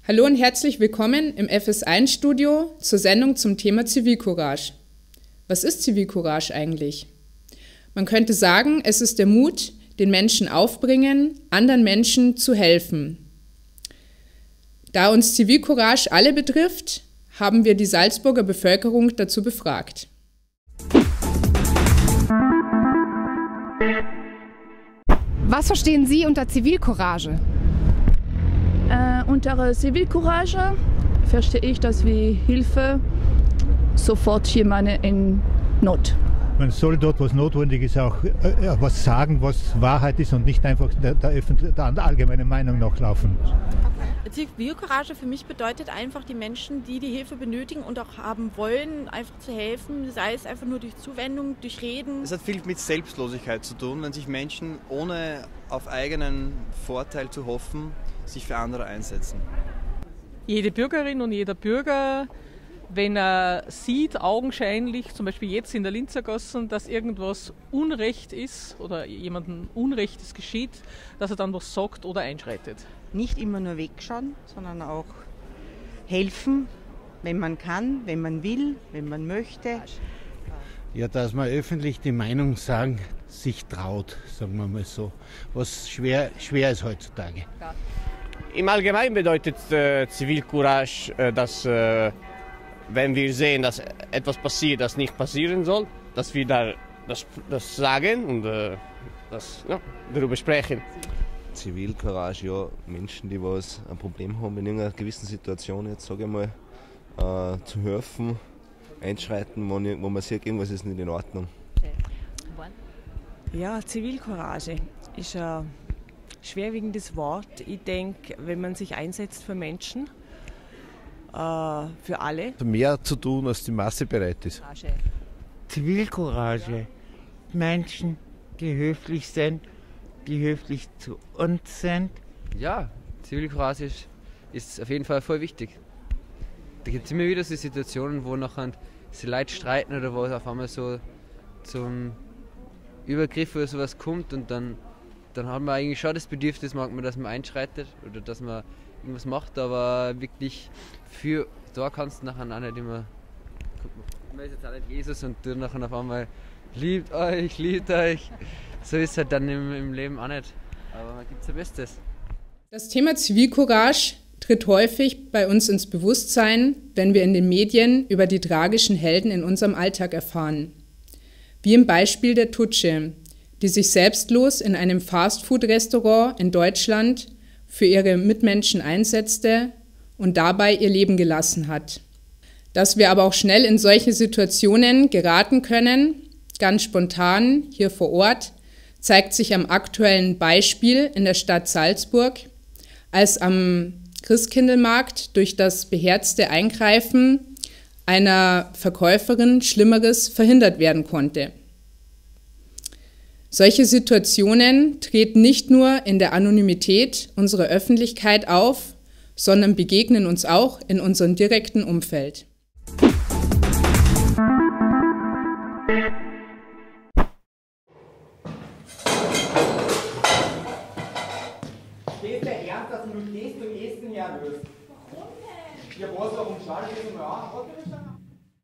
Hallo und herzlich willkommen im FS1-Studio zur Sendung zum Thema Zivilcourage. Was ist Zivilcourage eigentlich? Man könnte sagen, es ist der Mut, den Menschen aufbringen, anderen Menschen zu helfen. Da uns Zivilcourage alle betrifft, haben wir die Salzburger Bevölkerung dazu befragt. Was verstehen Sie unter Zivilcourage? Unter Zivilcourage verstehe ich, dass wir Hilfe sofort jemanden in Not. Man soll dort, was notwendig ist, auch was sagen, was Wahrheit ist und nicht einfach der allgemeinen Meinung nachlaufen. Zivilcourage für mich bedeutet einfach, die Menschen, die die Hilfe benötigen und auch haben wollen, einfach zu helfen, sei es einfach nur durch Zuwendung, durch Reden. Es hat viel mit Selbstlosigkeit zu tun, wenn sich Menschen ohne auf eigenen Vorteil zu hoffen, sich für andere einsetzen. Jede Bürgerin und jeder Bürger, wenn er sieht, augenscheinlich, zum Beispiel jetzt in der Linzergasse, dass irgendwas Unrecht ist oder jemandem Unrechtes geschieht, dass er dann was sagt oder einschreitet. Nicht immer nur wegschauen, sondern auch helfen, wenn man kann, wenn man will, wenn man möchte. Ja, dass man öffentlich die Meinung sagen, sich traut, sagen wir mal so, was schwer ist heutzutage. Im Allgemeinen bedeutet Zivilcourage, dass wenn wir sehen, dass etwas passiert, das nicht passieren soll, dass wir das sagen und darüber sprechen. Zivilcourage, ja, Menschen, die ein Problem haben in irgendeiner gewissen Situation, jetzt sage ich mal, zu helfen, einschreiten, wo man sieht, irgendwas ist nicht in Ordnung. Ja, Zivilcourage ist ein schwerwiegendes Wort. Ich denke, wenn man sich einsetzt für Menschen, für alle. Mehr zu tun, als die Masse bereit ist. Zivilcourage. Menschen, die höflich sind, die höflich zu uns sind. Ja, Zivilcourage ist auf jeden Fall voll wichtig. Da gibt es immer wieder so Situationen, wo nachher die Leute streiten oder wo es auf einmal so zum Übergriff oder sowas kommt und dann hat man eigentlich schon das Bedürfnis, dass man einschreitet oder dass man irgendwas macht, aber wirklich da kannst du nachher auch nicht immer. Man ist jetzt auch nicht Jesus und du nachher auf einmal liebt euch. So ist es halt dann im Leben auch nicht. Aber man gibt sein Bestes. Das Thema Zivilcourage tritt häufig bei uns ins Bewusstsein, wenn wir in den Medien über die tragischen Helden in unserem Alltag erfahren. Wie im Beispiel der Tutsche, die sich selbstlos in einem Fastfood-Restaurant in Deutschland für ihre Mitmenschen einsetzte und dabei ihr Leben gelassen hat. Dass wir aber auch schnell in solche Situationen geraten können, ganz spontan hier vor Ort, zeigt sich am aktuellen Beispiel in der Stadt Salzburg, als am Christkindlmarkt durch das beherzte Eingreifen einer Verkäuferin Schlimmeres verhindert werden konnte. Solche Situationen treten nicht nur in der Anonymität unserer Öffentlichkeit auf, sondern begegnen uns auch in unserem direkten Umfeld. Stehst du ernst, dass du stehst im ersten Jahr löst? Warum denn? Ja, was, warum schaust du mal an?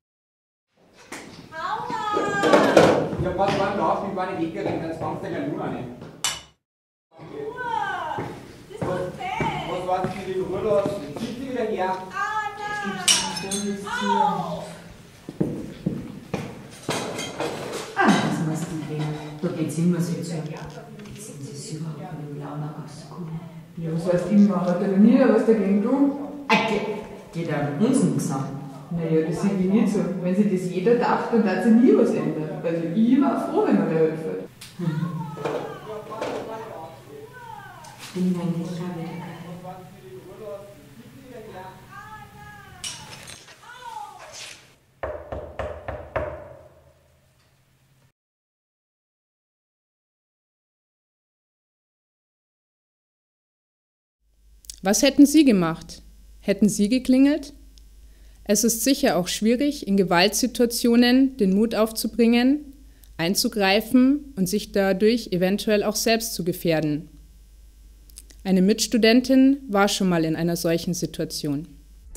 Aua! Ja, pass mal auf, ich war eine Gegnerin, dann fangst du ja nur an. Ruhe! Das ist fest! Was war das mit dem Ruhe? Zieh sie wieder her! Au! Das muss nicht gehen. Da geht's immer so zu. Jetzt sind sie überhaupt mit dem Launa rausgekommen. Ja, was heißt immer? Hat er denn nie was dagegen tun? Geht an uns nichts an. Naja, das sehe ich nicht so. Wenn sich das jeder dachte, dann darf sich nie was ändern. Also ich war froh, wenn man da hilft. Bin eigentlich auch wieder geil. Was hätten Sie gemacht? Hätten Sie geklingelt? Es ist sicher auch schwierig, in Gewaltsituationen den Mut aufzubringen, einzugreifen und sich dadurch eventuell auch selbst zu gefährden. Eine Mitstudentin war schon mal in einer solchen Situation.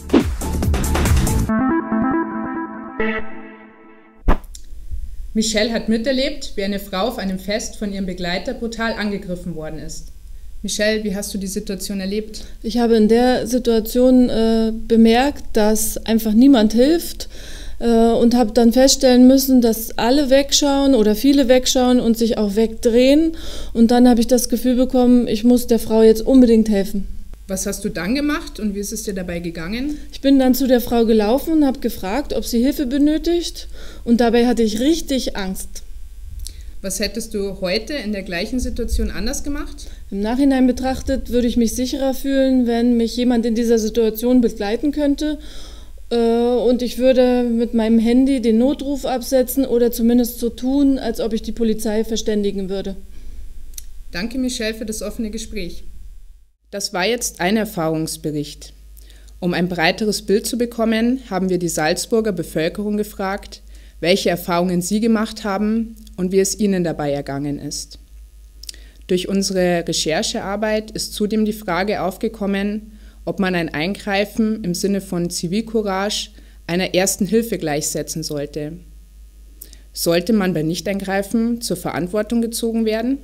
Michelle hat miterlebt, wie eine Frau auf einem Fest von ihrem Begleiter brutal angegriffen worden ist. Michelle, wie hast du die Situation erlebt? Ich habe in der Situation bemerkt, dass einfach niemand hilft und habe dann feststellen müssen, dass alle wegschauen oder viele wegschauen und sich auch wegdrehen. Und dann habe ich das Gefühl bekommen, ich muss der Frau jetzt unbedingt helfen. Was hast du dann gemacht und wie ist es dir dabei gegangen? Ich bin dann zu der Frau gelaufen und habe gefragt, ob sie Hilfe benötigt. Und dabei hatte ich richtig Angst. Was hättest du heute in der gleichen Situation anders gemacht? Im Nachhinein betrachtet würde ich mich sicherer fühlen, wenn mich jemand in dieser Situation begleiten könnte. Und ich würde mit meinem Handy den Notruf absetzen oder zumindest so tun, als ob ich die Polizei verständigen würde. Danke, Michelle, für das offene Gespräch. Das war jetzt ein Erfahrungsbericht. Um ein breiteres Bild zu bekommen, haben wir die Salzburger Bevölkerung gefragt, welche Erfahrungen sie gemacht haben und wie es ihnen dabei ergangen ist. Durch unsere Recherchearbeit ist zudem die Frage aufgekommen, ob man ein Eingreifen im Sinne von Zivilcourage einer ersten Hilfe gleichsetzen sollte. Sollte man bei Nichteingreifen zur Verantwortung gezogen werden?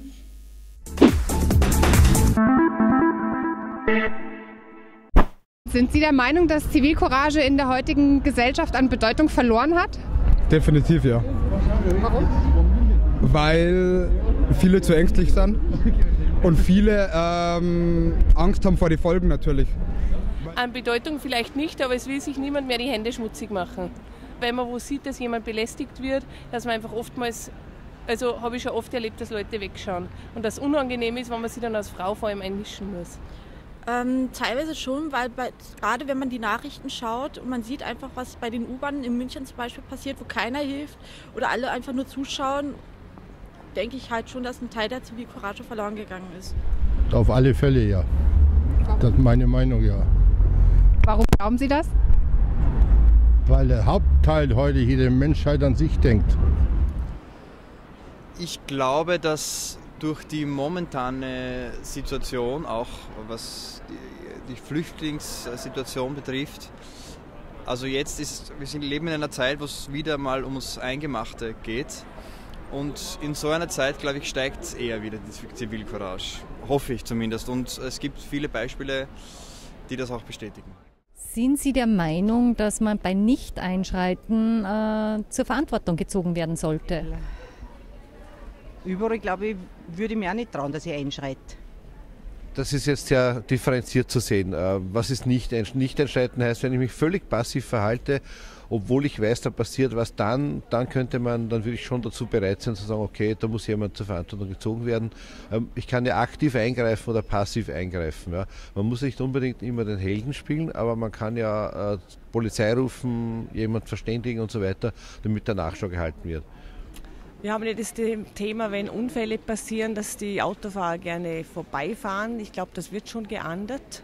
Sind Sie der Meinung, dass Zivilcourage in der heutigen Gesellschaft an Bedeutung verloren hat? Definitiv ja. Warum? Weil viele zu ängstlich sind und viele Angst haben vor den Folgen natürlich. An Bedeutung vielleicht nicht, aber es will sich niemand mehr die Hände schmutzig machen. Wenn man wo sieht, dass jemand belästigt wird, dass man einfach oftmals, also habe ich schon oft erlebt, dass Leute wegschauen. Und das unangenehm ist, wenn man sich dann als Frau vor allem einmischen muss. Teilweise schon, weil gerade wenn man die Nachrichten schaut und man sieht einfach, was bei den U-Bahnen in München zum Beispiel passiert, wo keiner hilft oder alle einfach nur zuschauen, denke ich halt schon, dass ein Teil der Zivilcourage verloren gegangen ist. Auf alle Fälle ja. Das ist meine Meinung, ja. Warum glauben Sie das? Weil der Hauptteil heute hier der Menschheit an sich denkt. Ich glaube, dass durch die momentane Situation, auch was die Flüchtlingssituation betrifft, also jetzt leben in einer Zeit, wo es wieder mal ums Eingemachte geht. Und in so einer Zeit, glaube ich, steigt eher wieder die Zivilcourage. Hoffe ich zumindest. Und es gibt viele Beispiele, die das auch bestätigen. Sind Sie der Meinung, dass man bei Nicht-Einschreiten zur Verantwortung gezogen werden sollte? Überall, glaube ich, würde ich mir auch nicht trauen, dass ich einschreite. Das ist jetzt sehr differenziert zu sehen. Was ist Nicht-Einschreiten heißt, wenn ich mich völlig passiv verhalte, obwohl ich weiß, da passiert was, dann würde ich schon dazu bereit sein zu sagen, okay, da muss jemand zur Verantwortung gezogen werden. Ich kann ja aktiv eingreifen oder passiv eingreifen. Ja. Man muss nicht unbedingt immer den Helden spielen, aber man kann ja Polizei rufen, jemand verständigen und so weiter, damit der Nachschau gehalten wird. Wir haben ja das Thema, wenn Unfälle passieren, dass die Autofahrer gerne vorbeifahren. Ich glaube, das wird schon geahndet.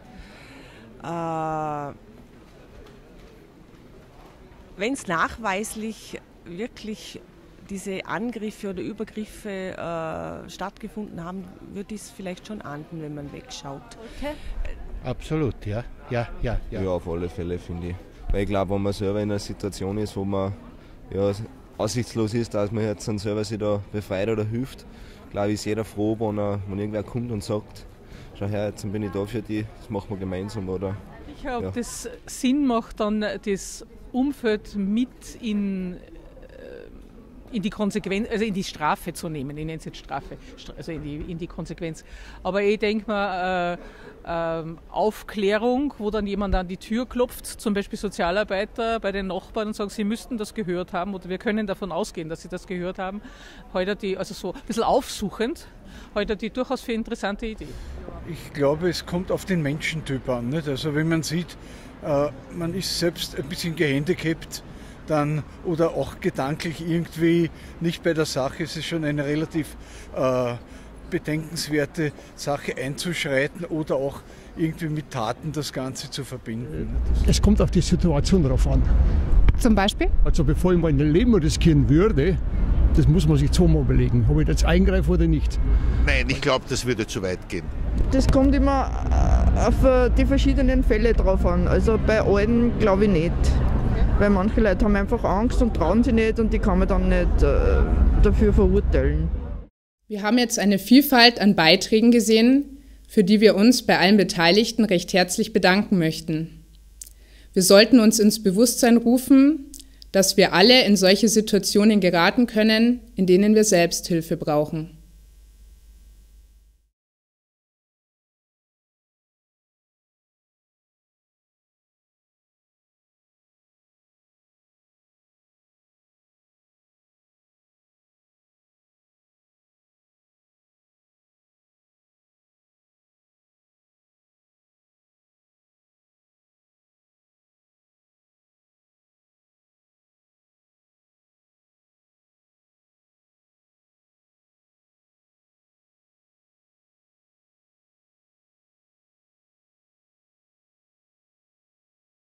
Wenn es nachweislich wirklich diese Angriffe oder Übergriffe stattgefunden haben, würde ich es vielleicht schon ahnden, wenn man wegschaut. Okay. Absolut, ja. Ja, auf alle Fälle, finde ich. Weil ich glaube, wenn man selber in einer Situation ist, wo man aussichtslos ist, dass man jetzt dann selber sich da befreit oder hilft, glaube ich, ist jeder froh, wenn irgendwer kommt und sagt, schau her, jetzt bin ich da für dich, das machen wir gemeinsam. Oder, ich glaube, das Sinn macht dann, das Umfeld mit in die Konsequenz, also in die Strafe zu nehmen. Ich nenne es jetzt Strafe, also in die Konsequenz. Aber ich denke mal, Aufklärung, wo dann jemand an die Tür klopft, zum Beispiel Sozialarbeiter bei den Nachbarn und sagen, sie müssten das gehört haben oder wir können davon ausgehen, dass sie das gehört haben. Heute also so ein bisschen aufsuchend, heute die durchaus für interessante Idee. Ich glaube, es kommt auf den Menschentyp an. Nicht? Also wenn man sieht, man ist selbst ein bisschen gehandicapt, dann oder auch gedanklich irgendwie nicht bei der Sache, es ist schon eine relativ bedenkenswerte Sache einzuschreiten oder auch irgendwie mit Taten das Ganze zu verbinden. Es kommt auf die Situation drauf an. Zum Beispiel? Also bevor ich mein Leben riskieren würde, das muss man sich zweimal überlegen, ob ich jetzt eingreife oder nicht. Nein, ich glaube, das würde zu weit gehen. Das kommt immer auf die verschiedenen Fälle drauf an. Also bei allen glaube ich nicht. Weil manche Leute haben einfach Angst und trauen sich nicht und die kann man dann nicht dafür verurteilen. Wir haben jetzt eine Vielfalt an Beiträgen gesehen, für die wir uns bei allen Beteiligten recht herzlich bedanken möchten. Wir sollten uns ins Bewusstsein rufen, dass wir alle in solche Situationen geraten können, in denen wir Selbsthilfe brauchen.